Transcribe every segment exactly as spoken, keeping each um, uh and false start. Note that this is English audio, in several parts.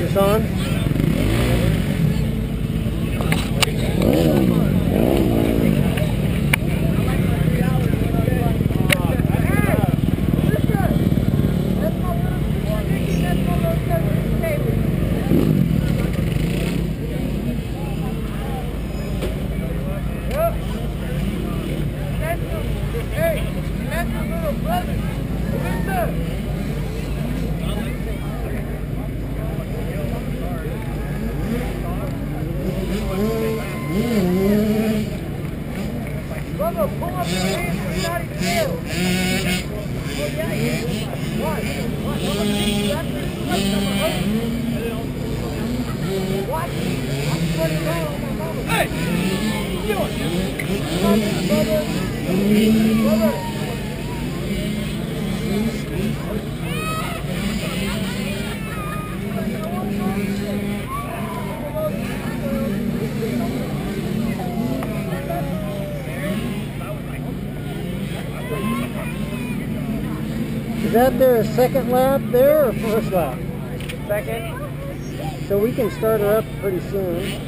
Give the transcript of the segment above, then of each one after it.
this on? Is that their second lap there or first lap? Second. So we can start her up pretty soon.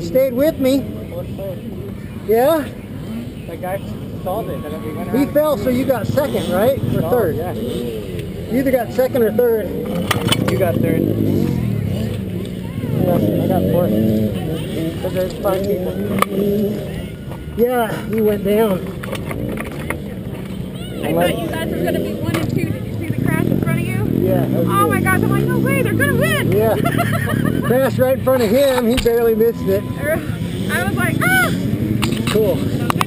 stayed with me. Fourth place. Yeah? That guy stalled it. That we went He around. fell, so you got second, right? Or Oh, third? Yeah. You either got second or third. You got third. Yeah, I got fourth. Because there's five people. Yeah, he went down. I thought you guys were going to be one and two. Did you see the crash in front of you? Yeah. that was Oh good. my gosh, I'm like, no way, they're going to win. Yeah. Crashed right in front of him. He barely missed it. I was like, ah! Cool. So